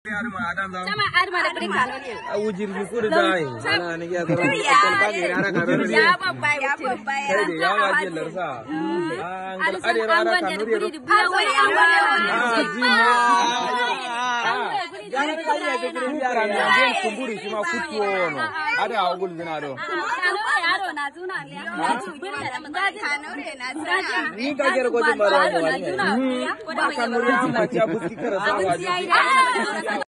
Sama air mana beri kalau ni. Ujir jukur dah. Mana ni kita kalau kita ni rara kalau ni. Ya babai, ya babai. Jadi ya wajib lersa. Ada rara kalau ni. Jangan kali aja kita biar dia kumpuri cuma kutuan. Ada agul jenado. Ni kajar kau cuma orang. Makan murid cuma cabut kita rasa wajib.